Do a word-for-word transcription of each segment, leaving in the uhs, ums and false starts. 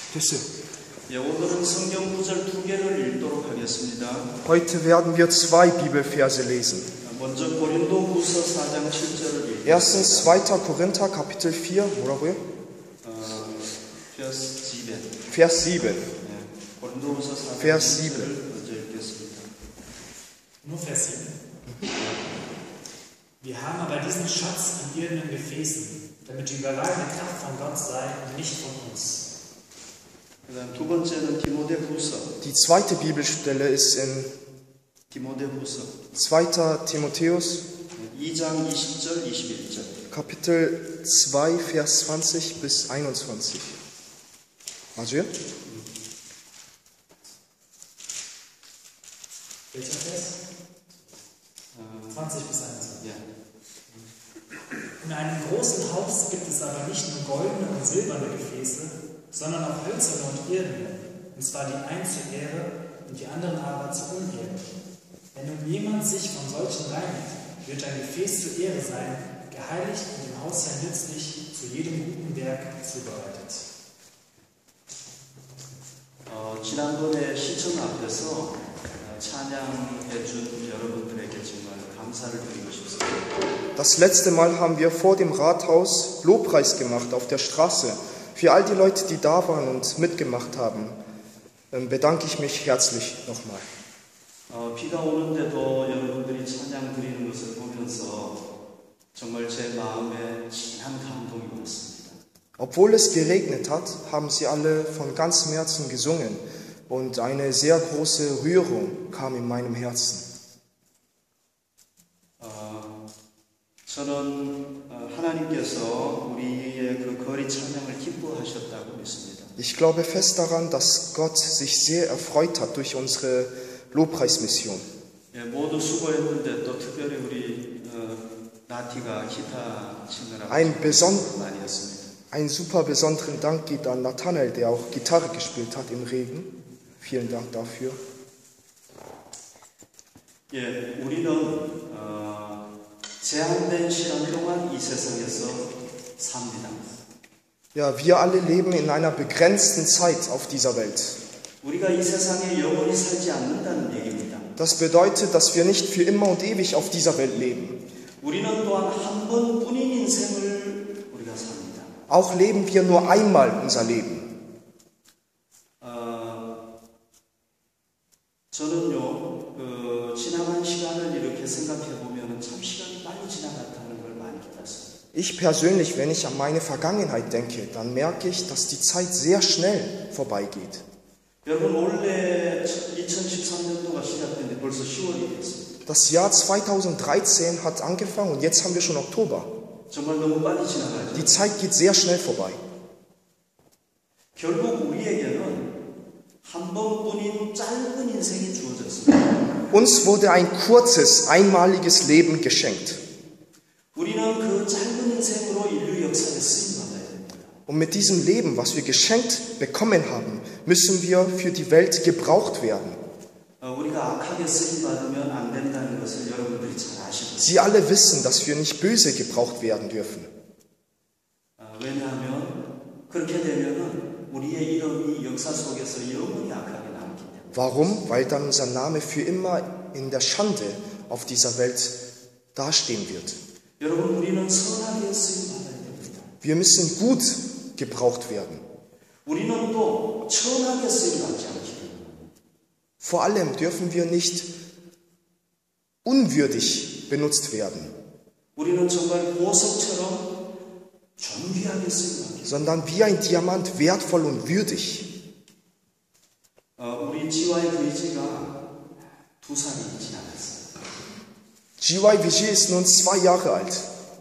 됐어요. 예, 오늘은 성경 구절 두 개를 읽도록 하겠습니다. Heute werden wir zwei Bibelverse lesen. 먼저 고린도후서 사 장 칠 절을 읽겠습니다. Erstens zweiter Korinther Kapitel vier, 뭐라고요? 어, Vers sieben. Vers sieben. 예, 고린도후서 사 장 Vers 칠 sieben. 절을 먼저 읽겠습니다. Nur Vers sieben. Wir haben aber diesen Schatz in irdenen Gefäßen, damit die überragende Kraft von Gott sei und nicht von uns. 그다음 두 번째는 디모데후서. Die zweite Bibelstelle ist in 디모데후서 zweiter Timotheus 이 장 이십 절 이십일 절. Kapitel zwei, Vers zwanzig bis einundzwanzig. 맞아요? Welcher Vers? zwanzig bis einundzwanzig. 예. In einem großen Haus gibt es aber nicht nur goldene und silberne Gefäße, sondern auch hölzerne und irdene, und zwar die eine zur Ehre und die anderen aber zur Unehre. Wenn nun jemand sich von solchen reinigt, wird ein Gefäß zur Ehre sein, geheiligt und dem Hausherrn nützlich zu jedem guten Werk zubereitet. 어, 지난번에 시청 앞에서 찬양해 준 여러분들에게 정말 감사를 드리고 싶습니다. Das letzte Mal haben wir vor dem Rathaus Lobpreis gemacht auf der Straße. Für all die Leute, die da waren und mitgemacht haben, bedanke ich mich herzlich nochmal. 어, 비가 오는데도 여러분들이 찬양 드리는 것을 보면서 정말 제 마음에 진한 감동이 왔습니다. Obwohl es geregnet hat, haben sie alle von ganzem Herzen gesungen und eine sehr große Rührung kam in meinem Herzen. 어, 저는 어, 하나님께서 우리의 그 거리 찬양을 기뻐하셨다고 믿습니다. Ich glaube fest daran, dass Gott sich sehr erfreut hat durch unsere Lobpreismission. 예, 모두 수고했는데 또 특별히 우리 어, 나티가 기타 치느라고 Ein beson- 많이 했습니다. Einen super besonderen Dank geht an Nathanael, der auch Gitarre gespielt hat im Regen. Vielen Dank dafür. 예, 우리는 어, 제한된 시간 동안 이 세상에서 삽니다. Ja, wir alle leben in einer begrenzten Zeit auf dieser Welt. 우리가 이 세상에 영원히 살지 않는다는 얘기입니다. Das bedeutet, dass wir nicht für immer und ewig auf dieser Welt leben. 우리는 또한 한 번뿐인 인생을 우리가 삽니다. Auch leben wir nur einmal unser Leben. 어, 저는요, 그 지나간 시간을 이렇게 생각해 보면 참 시간이 빨리 지나갔다는 걸 많이 깨닫습니다. Ich persönlich, wenn ich an meine Vergangenheit denke, dann merke ich, dass die Zeit sehr schnell vorbeigeht. 여러분 원래 이천십삼 년도가 시작됐는데 벌써 시월이 됐습니다. Das Jahr zweitausenddreizehn hat angefangen und jetzt haben wir schon Oktober. 정말 너무 빨리 지나가죠. Die Zeit geht sehr schnell vorbei. 결국 우리에게는 한 번뿐인 짧은 인생이 주어졌습니다. Uns wurde ein kurzes, einmaliges Leben geschenkt. 우리는 그 짧은 인생으로 인류 역사에 쓰임 받아야 됩니다. Und mit diesem Leben, was wir geschenkt bekommen haben, müssen wir für die Welt gebraucht werden. 어, 우리가 악하게 쓰임 받으면 안 된다는 것을 여러분들이 잘 아시죠. Sie alle wissen, dass wir nicht böse gebraucht werden dürfen. 어, 왜냐하면 그렇게 되면은 우리의 이름이 역사 속에서 영원히 악하게 남기 때문에. Warum? Weil dann unser Name für immer in der Schande auf dieser Welt dastehen wird. 여러분 우리는 선하게 쓰임 받아야 됩니다. Wir müssen gut gebraucht werden. 우리는 또 천하게 쓰임 받지 않기 때문에. Vor allem dürfen wir nicht unwürdig benutzt werden, 우리는 정말 보석처럼 존귀하게 쓰임 받기. sondern wie ein Diamant wertvoll und würdig. 어, 우리 지와이브이지가 두 살이 지나갔어요. G Y V G ist nun zwei Jahre alt.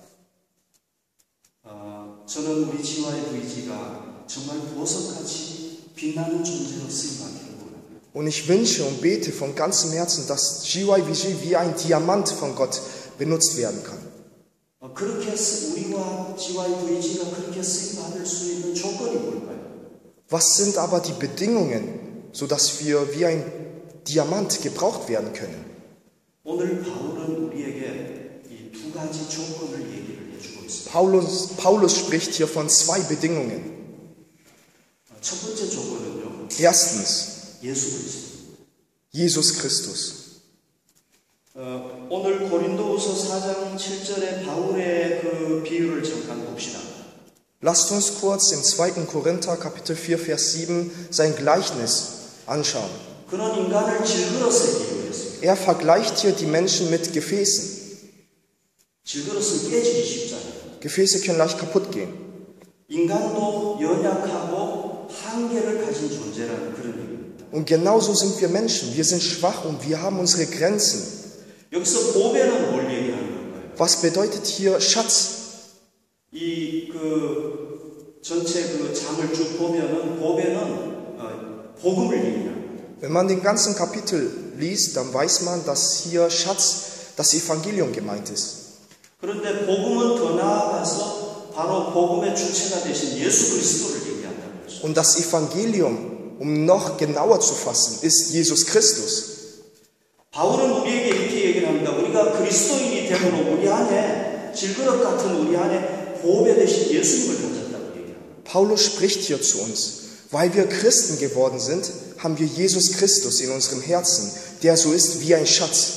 어, 저는 우리 지와이브이지가 정말 보석같이 빛나는 존재로 쓰임 받기를 원합니다. Und ich wünsche und bete von ganzem Herzen, dass G Y V G wie ein Diamant von Gott benutzt werden kann. 어, 그렇게 쓰, 우리와 지와이브이지가 그렇게 쓰임 받을 수 있는 조건이 뭘까요? Was sind aber die Bedingungen, sodass wir wie ein Diamant gebraucht werden können? 오늘 바울은 우리에게 이 두 가지 조건을 얘기를 해주고 있습니다. Paulus, Paulus spricht hier von zwei Bedingungen. 첫 번째 조건은요. Erstens, 예수 그리스도. Jesus Christus. 어, 오늘 고린도후서 사 장 칠 절의 바울의 그 비유를 잠깐 봅시다. Lasst uns kurz im zweiten Korinther Kapitel vier Vers sieben sein Gleichnis anschauen. 그는 인간을 질그릇에 비유했습니다. Er vergleicht hier die Menschen mit Gefäßen. 질그릇은 깨지기 쉽잖아요. Gefäße können leicht kaputt gehen. 인간도 연약하고 한계를 가진 존재라는 그런 얘기입니다. Und genauso sind wir Menschen. Wir sind schwach und wir haben unsere Grenzen. 여기서 보배는 뭘 얘기하는 건가요? Was bedeutet hier Schatz? 이 그 전체 그 장을 쭉 보면은 보배는 어, 복음을 얘기합니다. Wenn man den ganzen Kapitel liest, dann weiß man, dass hier Schatz das Evangelium gemeint ist. 그런데 복음은 더 나아가서 바로 복음의 주체가 되신 예수 그리스도를 얘기한다는 것이죠. Und das Evangelium, um noch genauer zu fassen, ist Jesus Christus. 바울은 우리에게 이렇게 얘기를 합니다. 우리가 그리스도인이 되므로 우리 안에 질그릇 같은 우리 안에 보배 되신 예수님을 가졌다고 얘기합니다. Paulus spricht hier zu uns. Weil wir Christen geworden sind, haben wir Jesus Christus in unserem Herzen, der so ist wie ein Schatz.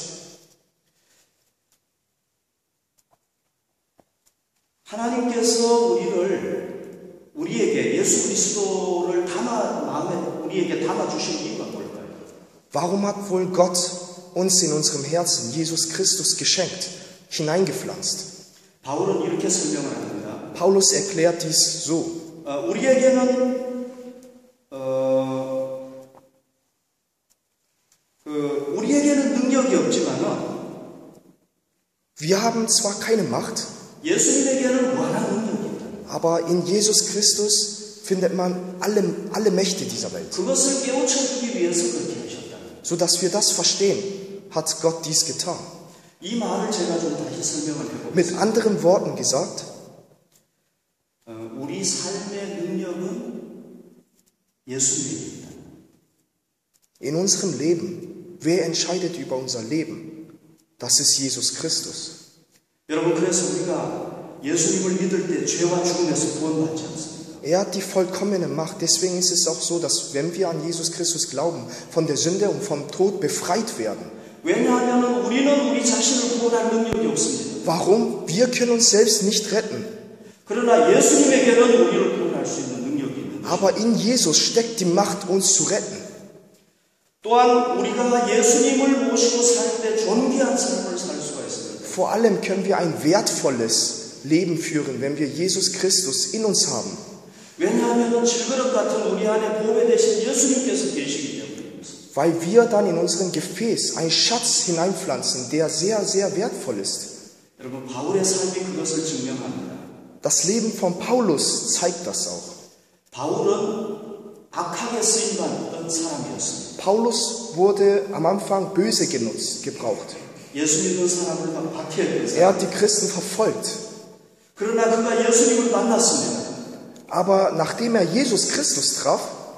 하나님께서 우리를 우리에게 예수 그리스도를 담아 마음에 우리에게 담아 주신 이유가 뭘까요? Warum hat wohl Gott uns in unserem Herzen Jesus Christus geschenkt, hineingepflanzt? 바울은 이렇게 설명을 합니다. Paulus erklärt dies so. 어, 우리에게는 어, 그 우리에게는 능력이 없지만은 Wir haben zwar keine Macht, 예수님에게는 무한한 능력이 있다. aber in Jesus Christus findet man alle, alle Mächte dieser Welt. 그것을 깨우쳐주기 위해서 그렇게 하셨다. Sodass wir das verstehen, hat Gott dies getan. 이 말을 제가 좀 다시 설명을 해보겠습니다. Mit anderen Worten gesagt, 어, 우리 삶의 능력은 예수님에게 있다. in unserem Leben, wer entscheidet über unser Leben? Das ist Jesus Christus. 여러분, 그래서 우리가 예수님을 믿을 때 죄와 죽음에서 구원받지 않습니다. Er hat die vollkommene Macht. Deswegen ist es auch so, dass wenn wir an Jesus Christus glauben, von der Sünde und vom Tod befreit werden. 왜냐하면 우리는 우리 자신을 구원할 능력이 없습니다. Warum? Wir können uns selbst nicht retten. 그러나 예수님에게는 우리를 구원할 수 있는 능력이 있는 것입니다. Aber in Jesus steckt die Macht, uns zu retten. 또한 우리가 예수님을 모시고 살 때 존귀한 삶을 살 수가 있습니다. Vor allem können wir ein wertvolles Leben führen, wenn wir Jesus Christus in uns haben. 왜냐하면 질그릇 같은 우리 안에 보배 되신 예수님께서 계시기 때문입니다. Weil wir dann in unserem Gefäß einen Schatz hineinpflanzen, der sehr, sehr wertvoll ist. 여러분, 바울의 삶이 그것을 증명합니다. Das Leben von Paulus zeigt das auch. 바울은 악하게 쓰임받던 사람이었습니다. Paulus wurde am Anfang böse genutzt, gebraucht. 예수 믿는 사람을 막 박해했던 Er hat 사람. die Christen verfolgt. 그러나 그가 예수님을 만났습니다. Aber nachdem er Jesus Christus traf,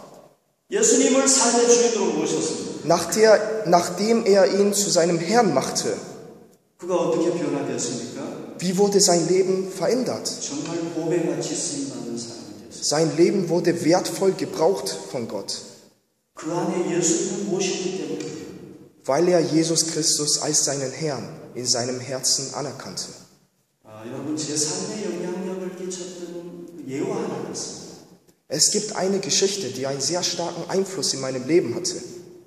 예수님을 삶의 주인으로 모셨습니다. nach der, nachdem er ihn zu seinem Herrn machte, 그가 어떻게 변화되었습니까? wie wurde sein Leben verändert? 정말 보배같이 쓰임받는 사람이 됐습니다. Sein Leben wurde wertvoll gebraucht von Gott, 그 안에 예수님을 모셨기 때문에 weil er Jesus Christus als seinen Herrn in seinem Herzen anerkannte. 아, 여러분, 제 삶에 영향력을 끼쳤던 예화 하나 있습니다. Es gibt eine Geschichte, die einen sehr starken Einfluss in meinem Leben hatte.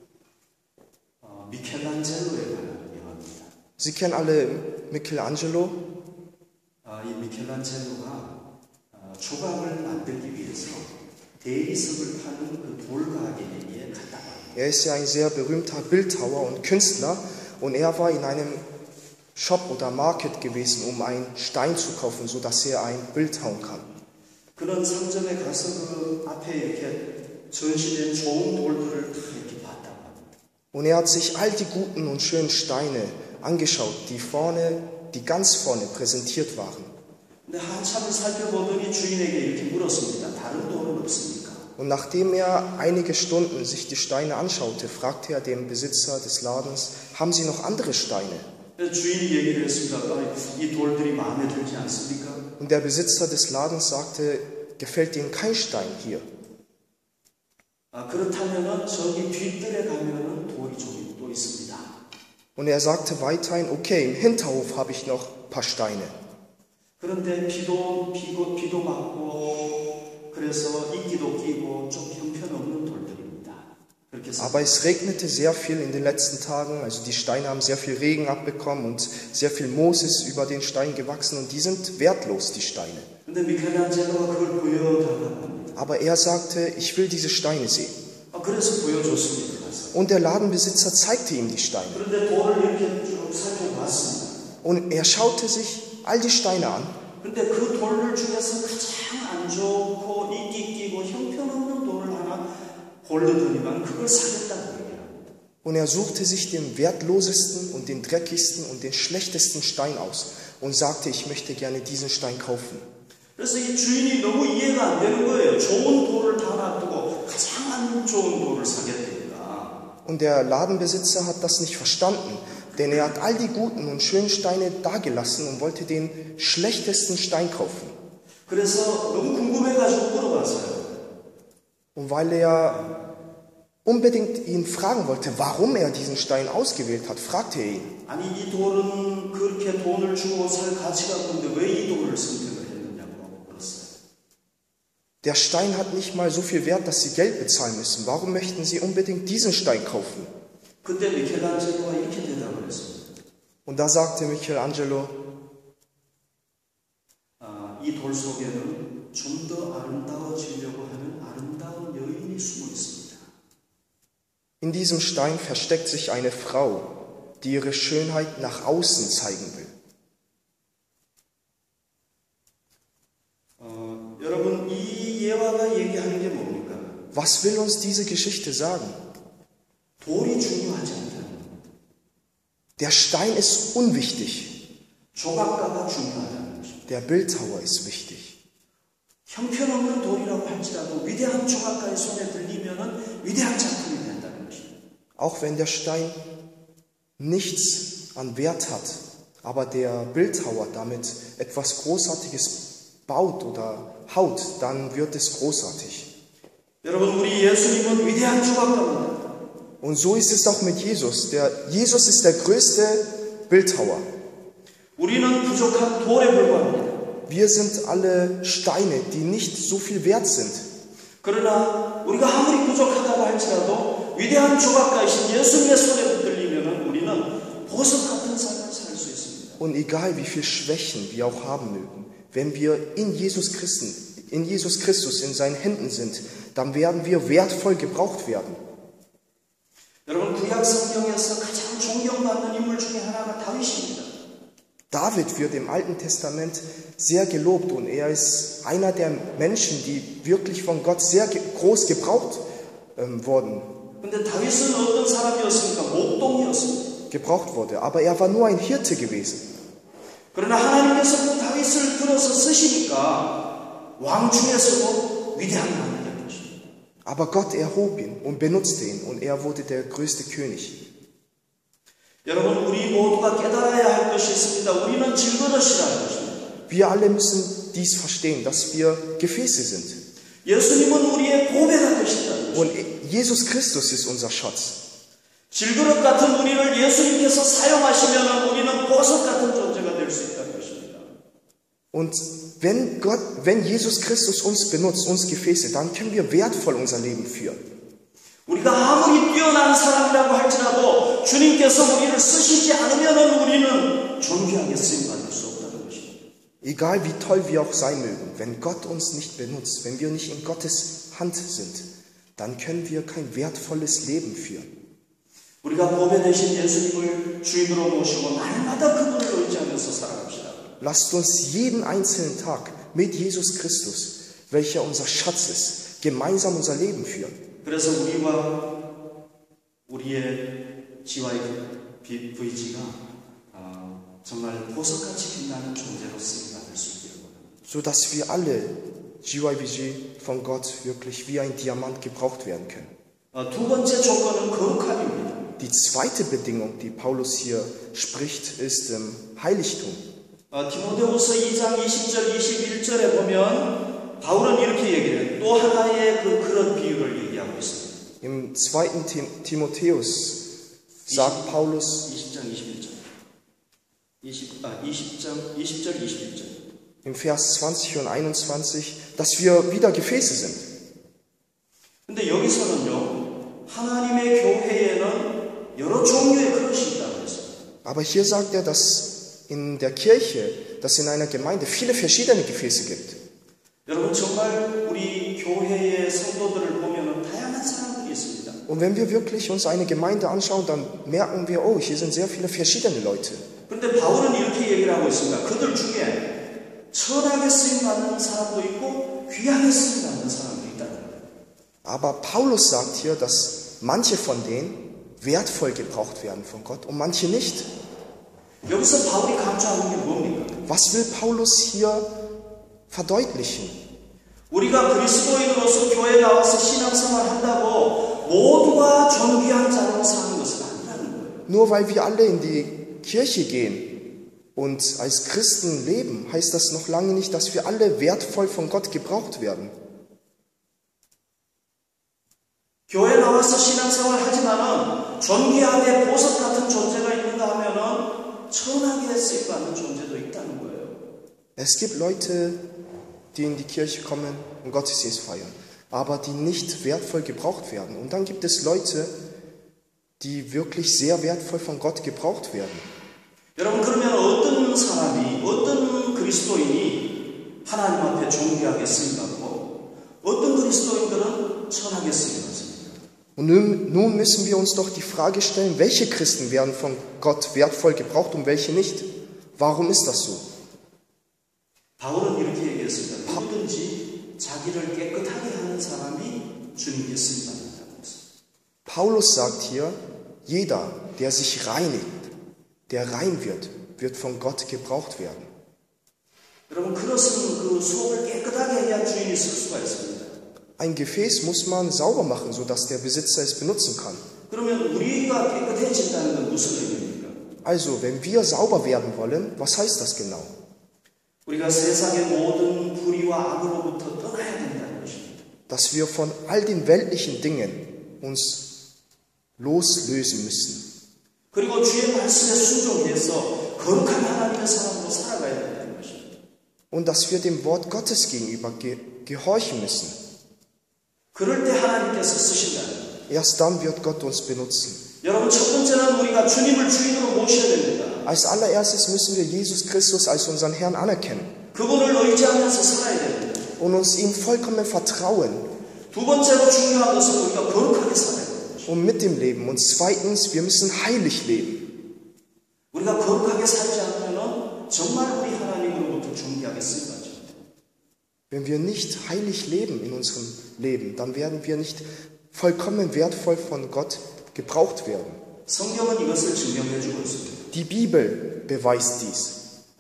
어, 미켈란젤로에 관한 예화입니다. Sie kennen alle Michelangelo. 아, 이 미켈란젤로가 어, 조각을 만들기 위해서 대리석을 파는 그 돌가게에 갔다가 Er ist ja ein sehr berühmter Bildhauer und Künstler und er war in einem Shop oder Market gewesen, um einen Stein zu kaufen, sodass er ein Bild hauen kann. 그런 상점에 가서 그 앞에 이렇게 전시된 좋은 돌들을 다 이렇게 봤다고 합니다. Und er hat sich all die guten und schönen Steine angeschaut, die vorne, die ganz vorne präsentiert waren. 근데 한참을 살펴보더니 주인에게 이렇게 물었습니다. 다른 돌은 없습니까? Und nachdem er einige Stunden sich die Steine anschaute, fragte er den Besitzer des Ladens, haben Sie noch andere Steine? 주인이 얘기를 했습니다. 이 돌들이 마음에 들지 않습니까? Und der Besitzer des Ladens sagte, gefällt Ihnen kein Stein hier? 아, 그렇다면은 저기 뒤뜰에 가면은 돌이 좀 또 있습니다. Und er sagte weiterhin, okay, im Hinterhof habe ich noch ein paar Steine. 그런데 비도 비고 비도 맞고 그래서 이끼도 끼고 좀 형편없는 돌들입니다. 그렇게 Aber es regnete sehr viel in den letzten Tagen, also die Steine haben sehr viel Regen abbekommen und sehr viel Moos ist über den Stein gewachsen und die sind wertlos, die Steine. 근데 미켈란젤로가 그걸 보여달라고 합니다. Aber er sagte, ich will diese Steine sehen. 아, 그래서 보여줬습니다. Und der Ladenbesitzer zeigte ihm die Steine. 그런데 돌을 이렇게 쭉 살펴봤습니다. Und er schaute sich all die Steine an. 근데 그 돌들 중에서 가장 안 좋고 이끼 끼고 형편없는 돌을 하나 고르더니만 그걸 사겠다고 얘기합니다. Und er suchte sich den wertlosesten und den dreckigsten und den schlechtesten Stein aus und sagte, ich möchte gerne diesen Stein kaufen. 그래서 이 주인이 너무 이해가 안 되는 거예요. 좋은 돌을 다 놔두고 가장 안 좋은 돌을 사겠다니까. Und der Ladenbesitzer hat das nicht verstanden, denn er hat all die guten und schönen Steine dagelassen und wollte den schlechtesten Stein kaufen. 그래서 너무 궁금해가지고 물어봤어요. Und weil er unbedingt ihn fragen wollte, warum er diesen Stein ausgewählt hat, fragte er ihn. 아니 이 돌은 그렇게 돈을 주고 살 가치가 없는데 왜 이 돌을 선택을 했느냐고 물었어요. Der Stein hat nicht mal so viel Wert, dass Sie Geld bezahlen müssen. Warum möchten Sie unbedingt diesen Stein kaufen? 그때 미켈란젤로가 이렇게 대답을 했습니다. Und da sagte Michelangelo, 아, 이 돌 속에는 좀 더 아름다워지려고 하는 아름다운 여인이 숨어 있습니다. in diesem Stein versteckt sich eine Frau, die ihre Schönheit nach außen zeigen will. 어, 여러분 이 예화가 얘기하는 게 뭡니까? Was will uns diese Geschichte sagen? 돌이 중요하지 않다. Der Stein ist unwichtig. 조각가가 중요하다는 것입니다. Der Bildhauer ist wichtig. 형편없는 돌이라고 할지라도 위대한 조각가의 손에 들리면은 위대한 작품이 된다는 것입니다. Auch wenn der Stein nichts an Wert hat, aber der Bildhauer damit etwas Großartiges baut oder haut, dann wird es großartig. 여러분 우리 예수님은 위대한 조각가입니다. Und so ist es auch mit Jesus. Der, Jesus ist der größte Bildhauer. 우리는 부족한 돌에 불과합니다. Wir sind alle Steine, die nicht so viel wert sind. 그러나 우리가 아무리 부족하다고 할지라도 위대한 조각가이신 예수님의 손에 붙들리면 우리는 보석 같은 삶을 살 수 있습니다. Und egal wie viel Schwächen wir auch haben mögen, wenn wir in Jesus Christen, in Jesus Christus in seinen Händen sind, dann werden wir wertvoll gebraucht werden. 여러분 구약 성경에서 가장 존경받는 인물 중에 하나가 다윗입니다. David wird im Alten Testament sehr gelobt und er ist einer der Menschen, die wirklich von Gott sehr groß gebraucht ähm, wurden. 근데 다윗은 어떤 사람이었습니까? 목동이었습니다. Gebraucht wurde, aber er war nur ein Hirte gewesen. 그러나 하나님께서 그 다윗을 들어서 쓰시니까 왕 중에서도 위대한 왕이 된 것입니다. Aber Gott erhob ihn und benutzte ihn und er wurde der größte König. 여러분 우리 모두가 깨달아야 할 것이 있습니다. 우리는 질그릇이라는 것입니다. Wir alle müssen dies verstehen, dass wir Gefäße sind. 예수님은 우리의 보배가 되신다는 것입니다. Und Jesus Christus ist unser Schatz. 질그릇 같은 우리를 예수님께서 사용하시면 우리는 보석 같은 존재가 될 수 있다는 것입니다. Und wenn Gott, wenn Jesus Christus uns benutzt, uns Gefäße, dann können wir wertvoll unser Leben führen. 우리가 아무리 뛰어난 사람이라고 할지라도 주님께서 우리를 쓰시지 않으면 우리는 존귀하게 쓰임받을 수 없다는 것입니다. Egal wie toll wir auch sein mögen, wenn Gott uns nicht benutzt, wenn wir nicht in Gottes Hand sind, dann können wir kein wertvolles Leben führen. 우리가 보배 되신 예수님을 주인으로 모시고 날마다 그분을 의지하면서 살아갑시다. Lasst uns jeden einzelnen Tag mit Jesus Christus, welcher unser Schatz ist, gemeinsam unser Leben führen. 그래서 우리와 우리의 지와의 브이지가 어, 정말 보석같이 빛나는 존재로 쓰임받을 수 있기를 원합니다. So dass wir alle G Y B G von Gott wirklich wie ein Diamant gebraucht werden können. 어, 두 번째 조건은 거룩함입니다. Die zweite Bedingung, die Paulus hier spricht, ist ähm, Heiligtum. 어, 디모데후서 이 장 이십 절 이십일 절에 보면 바울은 이렇게 얘기해요. 또 하나의 그 그런 비유를 얘기하고 있습니다. Im zweiten Timotheus sagt Paulus 이십 장 이십일 절. 이십, 아, 이십 장 이십 절 이십일 절. im Vers zwanzig und einundzwanzig, dass wir wieder Gefäße sind. 근데 여기서는요, 하나님의 교회에는 여러 종류의 그릇이 있다고 했어요. Aber hier sagt er, dass in der Kirche, dass in einer Gemeinde viele verschiedene Gefäße gibt. 여러분 정말 우리 교회의 성도들을 보면은 다양한 사람들이 있습니다. Und wenn wir wirklich uns eine Gemeinde anschauen, dann merken wir, oh, hier sind sehr viele verschiedene Leute. 그런데 바울은 이렇게 얘기를 하고 있습니다. 그들 중에 천하게 쓰임 받는 사람도 있고 귀하게 쓰임 받는 사람도 있다는 거예요. Aber Paulus sagt hier, dass manche von denen wertvoll gebraucht werden von Gott und manche nicht. 여기서 바울이 강조하는 게 뭡니까? Was will Paulus hier verdeutlichen? 우리가 그리스도인으로서 교회에 나와서 신앙생활 한다고 모두가 존귀한 자로 사는 것은 아니라는 거예요. Nur weil wir alle in die Kirche gehen und als Christen leben, heißt das noch lange nicht, dass wir alle wertvoll von Gott gebraucht werden. 교회 나와서 신앙생활 하지만은 존귀하게 보석 같은 존재가 있는가 하면은 천하게 쓰임받는 존재도 있다는 거예요. Es gibt Leute, die in die Kirche kommen und Gottesdienst feiern, aber die nicht wertvoll gebraucht werden. Und dann gibt es Leute, die wirklich sehr wertvoll von Gott gebraucht werden. 여러분 그러면 어떤 사람이 어떤 그리스도인이 하나님 앞에 존귀하게 쓰임받고 어떤 그리스도인들은 천하게 쓰임받습니다. Und nun, nun müssen wir uns doch die Frage stellen, welche Christen werden von Gott wertvoll gebraucht und welche nicht? Warum ist das so? 바울은 이렇게 얘기했습니다. 누구든지 자기를 깨끗하게 하는 사람이 주님께 쓰임받는다고 했습니다. Paulus sagt hier, jeder, der sich reinigt, der rein wird, wird von Gott gebraucht werden. 여러분 그릇은 그 속을 깨끗하게 해야 주인이 쓸 수가 있습니다. Ein Gefäß muss man sauber machen, sodass der Besitzer es benutzen kann. 그러면 우리가 깨끗해진다는 건 무슨 의미입니까? Also, wenn wir sauber werden wollen, was heißt das genau? 우리가 세상의 모든 불의와 악으로부터 떠나야 된다는 것입니다. Dass wir von all den weltlichen Dingen uns loslösen müssen. 그리고 주의 말씀에 순종해서 거룩한 하나님의 사람으로 살아가야 된다는 것입니다. Und dass wir dem Wort Gottes gegenüber ge gehorchen müssen. 그럴 때 하나님께서 쓰신다는 거예요. Erst dann wird Gott uns benutzen. 여러분 첫 번째는 우리가 주님을 주인으로 모셔야 됩니다. Als allererstes müssen wir Jesus Christus als unseren Herrn anerkennen. 그분을 의지하면서 살아야 됩니다. Und uns ihm vollkommen vertrauen. 두 번째로 중요한 것은 우리가 거룩하게 살아야 됩니다. Und mit dem Leben. Und zweitens, wir müssen heilig leben. 우리가 거룩하게 살지 않으면 정말 우리 하나님으로부터 존귀하게 쓰임받죠. Wenn wir nicht heilig leben in unserem Leben, dann werden wir nicht vollkommen wertvoll von Gott gebraucht werden. 성경은 이것을 증명해 주고 있습니다. Die Bibel beweist dies.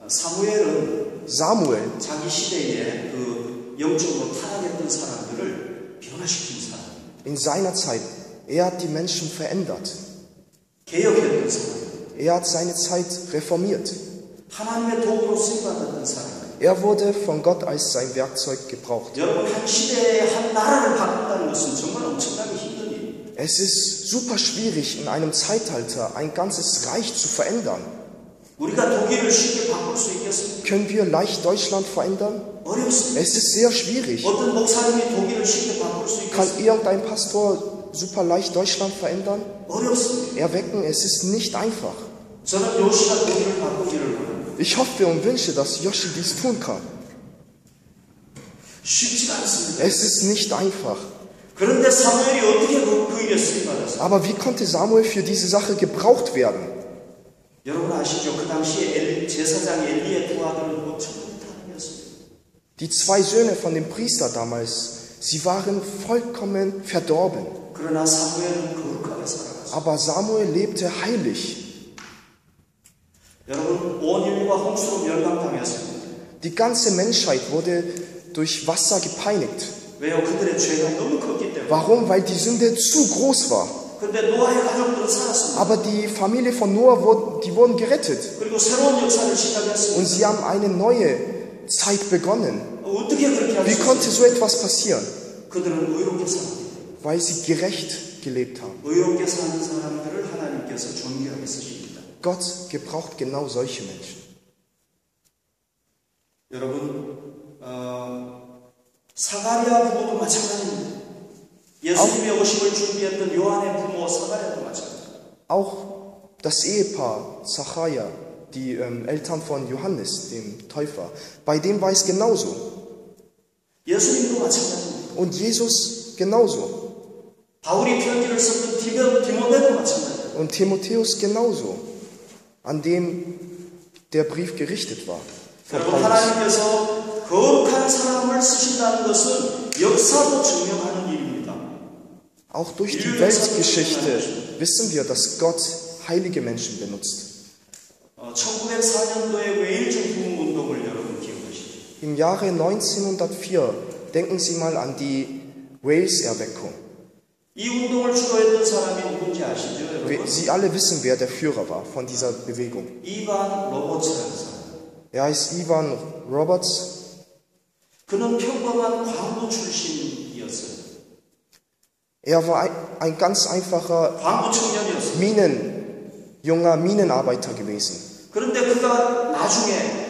사무엘은 Samuel, 자기 시대에 그 영적으로 타락했던 사람들을 변화시킨 사람, in seiner Zeit, er hat die Menschen verändert. 개혁했던 사람, Er hat seine Zeit reformiert. 하나님의 도구로 쓰임받았던 사람. Er wurde von Gott als sein Werkzeug gebraucht. 여러분 한 시대에 한 나라를 바꾼다는 것은 정말 엄청나게 힘든 일입니다. Es ist super schwierig, in einem Zeitalter ein ganzes Reich zu verändern. 우리가 독일을 쉽게 바꿀 수 있겠습니까? Können wir leicht Deutschland verändern? 어렵습니다. Es ist sehr schwierig. 어떤 목사님이 독일을 쉽게 바꿀 수 Kann 있겠습니까? irgendein Pastor super leicht Deutschland verändern? 어렵습니다. Erwecken, es ist nicht einfach. 저는 요시가 독일을 바꾸기를 원합니다. Ich hoffe und wünsche, dass Yoshi dies tun kann. 쉽지가 않습니다. Es ist nicht einfach. 그런데 사무엘이 어떻게 그, 그 일에 쓰임받았어요? Aber wie konnte Samuel für diese Sache gebraucht werden? 여러분 아시죠? 그 당시에 엘, 제사장 엘리의 두 아들은 뭐 천국타령이었습니다. Die zwei Söhne von dem Priester damals, sie waren vollkommen verdorben. 그러나 사무엘은 거룩하게 살아갔어요. Aber Samuel lebte heilig. 여러분 온 인류가 홍수로 멸망당했습니다. Die ganze Menschheit wurde durch Wasser gepeinigt. 왜요? 그들의 죄가 너무 컸기 때문에. Warum? Weil die Sünde zu groß war. 그런데 노아의 가족들은 살았습니다. Aber die Familie von Noah, wurden, die wurden gerettet. 그리고 새로운 역사를 Und 시작했습니다. sie haben eine neue Zeit begonnen. 어떻게 그렇게 할 Wie 수 konnte 있어요? so etwas passieren? 그들은 의롭게 살았기 때문에. Weil sie gerecht gelebt haben. 의롭게 사는 사람들을 하나님께서 존귀하게 쓰십니다. Gott gebraucht genau solche Menschen. 여러분, 어, 사가랴 부모도 마찬가지입니다. 예수님의 오심을 준비했던 요한의 부모 사가랴도 마찬가지입니다. Auch das Ehepaar Zacharia, die ähm, Eltern von Johannes, dem Täufer, bei dem war es genauso. 예수님도 마찬가지입니다. Und Jesus genauso. 바울이 편지를 썼던 디모, 디모데도 마찬가지입니다. Und Timotheus genauso, an dem der Brief gerichtet war. Von 여러분, Paulus. 하나님께서 거룩한 사람을 쓰신다는 것은 역사도 증명하는 일입니다. Auch durch die Weltgeschichte wissen wir, dass Gott heilige Menschen benutzt. 어, 천구백사 년도의 웨일즈 부흥운동을 여러분 기억하시죠? Im Jahre neunzehnhundertvier denken Sie mal an die Wales-Erweckung. 이 운동을 주도했던 사람이 누군지 아시죠, 여러분? Sie alle wissen, wer der Führer war von dieser Bewegung. 이반 로버츠라는 사람. Er heißt Ivan Roberts. 그는 평범한 광부 출신이었어요. Er war ein, ein ganz einfacher 광부 청년이었어요. Minen, junger Minenarbeiter gewesen. 그런데 그가 나중에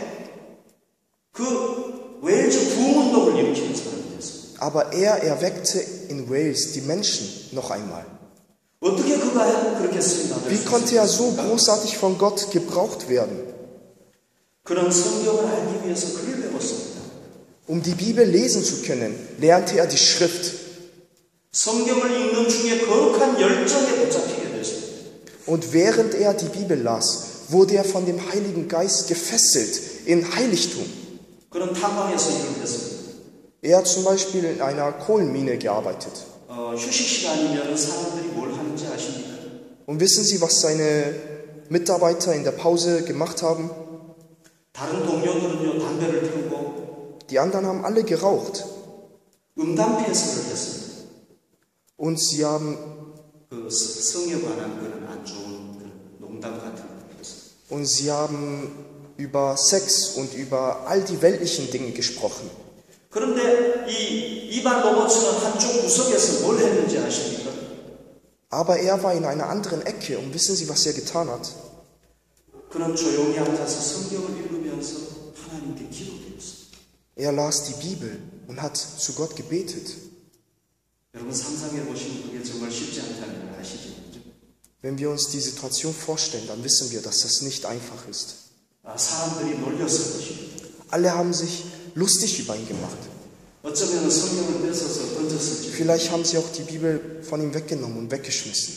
그 웨일즈 부흥운동을 일으키는 사람이 됐어요. Aber er erweckte in Wales die Menschen noch einmal. 어떻게 그가 그렇게 쓰임받을 Wie 수 konnte er so 있었습니까? großartig von Gott gebraucht werden? 그는 성경을 알기 위해서 글을 배웠습니다. Um die Bibel lesen zu können, lernte er die Schrift. 성경을 읽는 중에 거룩한 열정에 붙잡히게 됐습니다. Und während er die Bibel las, wurde er von dem Heiligen Geist gefesselt in Heiligtum. 그는 탐방에서 일을 했습니다. Er hat zum Beispiel in einer Kohlenmine gearbeitet. 어, 휴식 시간이면 사람들이 뭘 하는지 아십니까? Und wissen Sie, was seine Mitarbeiter in der Pause gemacht haben? 다른 동료들은요 담배를 피우고 Die anderen haben alle geraucht. 음담 폐설을 했습니다. Und sie haben, 그 성에 관한 그런 안 좋은 그런 농담 같은 걸 했습니다. und sie haben über Sex und über all die weltlichen Dinge gesprochen. 그런데 이 이반 로버츠는 한쪽 구석에서 뭘 했는지 아십니까? Aber er war in einer anderen Ecke. Und wissen Sie, was er getan hat? 그는 조용히 앉아서 성경을 읽으면서 하나님께 기도드렸습니다. Er las die Bibel und hat zu Gott gebetet. 여러분 상상해 보시면 그게 정말 쉽지 않다는 걸 아시죠? Wenn wir uns die Situation vorstellen, dann wissen wir, dass das nicht einfach ist. 아, 사람들이 놀렸을 것입니다. Alle haben sich lustig über ihn gemacht. 어쩌면 성경을 뺏어서 던졌을지. Vielleicht haben sie auch die Bibel von ihm weggenommen und weggeschmissen.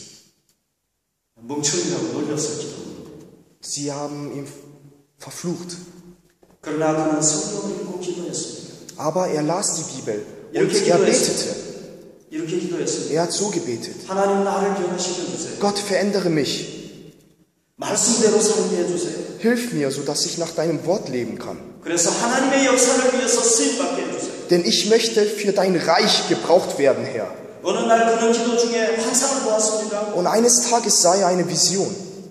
멍청이라고 놀렸을지도. Sie haben ihn verflucht. 그러나 그는 성경을 읽고 기도했습니다. Aber er las die Bibel und 이렇게 er 기도했습니다. betete. 이렇게 기도했습니다. Er hat so gebetet. 하나님 나를 변화시켜 주세요. Gott, verändere mich. 말씀대로 살게 해주세요. Hilf mir, sodass ich nach deinem Wort leben kann. 그래서 하나님의 역사를 위해서 쓰임받게 해주세요. Denn ich möchte für dein Reich gebraucht werden, Herr. 어느 날 그는 기도 중에 환상을 보았습니다. Und eines Tages sah er eine Vision.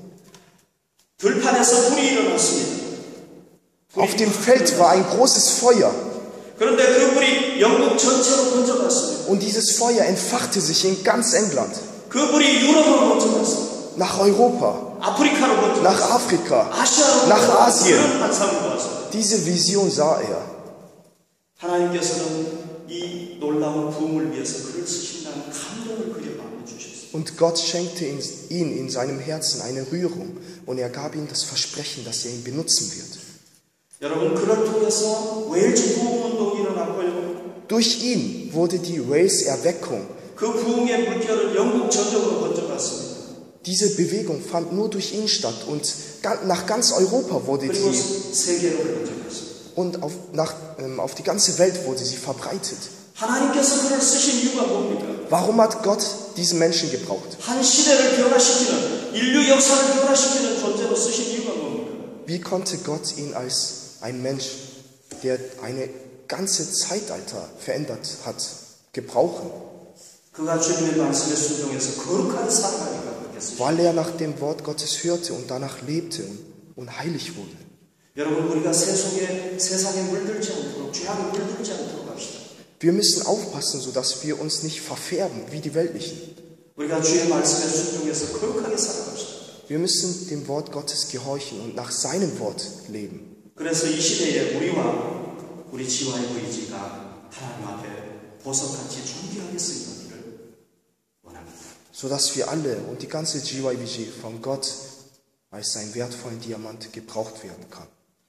들판에서 불이 일어났습니다. Auf dem Feld war ein großes Feuer. 그런데 그 불이 영국 전체로 번져갔습니다. Und dieses Feuer entfachte sich in ganz England. 그 불이 유럽으로 번져갔습니다. Nach Europa, 아프리카로 번져갔습니다. nach Afrika, 아시아로 nach 번져갔습니다. Asien. 그런 환상을 보았습니다. Diese Vision sah er. 하나님께서는 이 놀라운 부흥을 위해서 그를 쓰신다는 감동을 그려 마음에 주셨습니다. Und Gott schenkte ihn in seinem Herzen eine Rührung. Und er gab ihm das Versprechen, dass er ihn benutzen wird. 여러분, 그를 통해서 웨일즈 부흥운동이 일어났고요. Durch ihn wurde die Wales-Erweckung. 그 부흥의 물결은 영국 전역으로 번져갔습니다. Diese Bewegung fand nur durch ihn statt und nach ganz Europa wurde 그리고 die 세계로 번져갔습니다. und auf, nach, ähm, auf die ganze Welt wurde sie verbreitet. 하나님께서 그를 쓰신 이유가 뭡니까? Warum hat Gott diesen Menschen gebraucht? 한 시대를 변화시키는, 인류 역사를 변화시키는 존재로 쓰신 이유가 뭡니까? Wie konnte Gott ihn als ein Mensch, der eine ganze Zeitalter verändert hat, gebrauchen? 그가 주님의 말씀에 순종해서 거룩하게 살아가니까 그렇게 쓰신. Weil er nach dem Wort Gottes hörte und danach lebte und heilig wurde. 여러분, 우리가 세속에, 세상에 물들지 않도록, 죄악에 물들지 않도록 합시다. Wir müssen aufpassen, sodass wir uns nicht verfärben wie die Weltlichen. 우리가 주의 말씀에 순종해서 거룩하게 살아갑시다. Wir müssen dem Wort Gottes gehorchen und nach seinem Wort leben. 그래서 이 시대에 우리와 우리 지와이브이지가 하나님 앞에 보석같이 존귀하게 쓰임받기를 원합니다. Sodass wir alle und die ganze G Y B G von Gott als einen wertvollen Diamant gebraucht werden kann.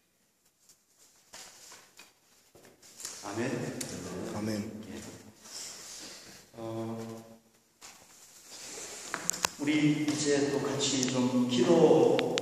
아멘. Amen. 어, 우리 이제 또 같이 좀 기도